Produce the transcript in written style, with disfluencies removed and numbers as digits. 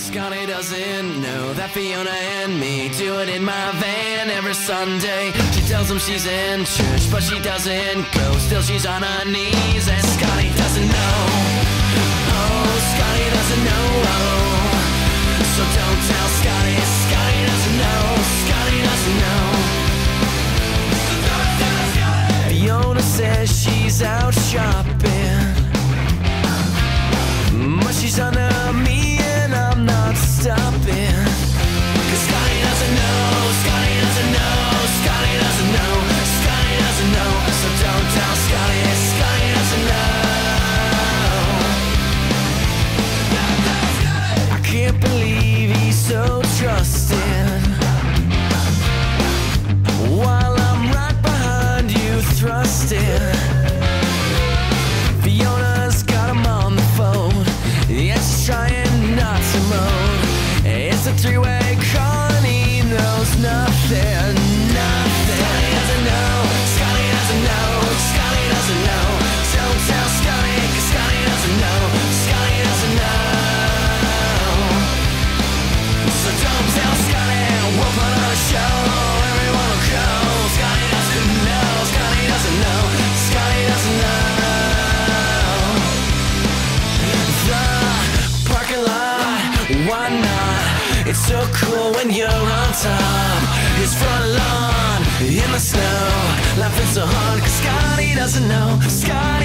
Scotty doesn't know that Fiona and me do it in my van every Sunday. She tells him she's in church, but she doesn't go. Still she's on her knees, and Scotty doesn't know. Oh, Scotty doesn't know. So don't tell Scotty. Scotty doesn't know. Scotty doesn't know. Fiona says she's out shopping, but she's under me and I'm not stopping. 'Cause Scotty doesn't know. Scotty doesn't know. Scotty doesn't know. Scotty doesn't know. So don't tell Scotty. Scotty doesn't know. I can't believe he's so trusting, while I'm right behind you thrusting. Fiona's got him on the phone, yeah, she's trying not to moan. It's a three-way call and he knows nothing, nothing. Scotty doesn't know. Scotty doesn't know. Scotty doesn't know. Don't tell Scotty, 'cause Scotty doesn't know. Scotty doesn't know. So don't tell Scotty, we'll put on a show, everyone will go. Scotty doesn't know. Scotty doesn't know. Scotty doesn't know. The parking lot, why not? It's so cool when you're on top. His front lawn in the snow, laughing so hard 'cause Scotty doesn't know. Scotty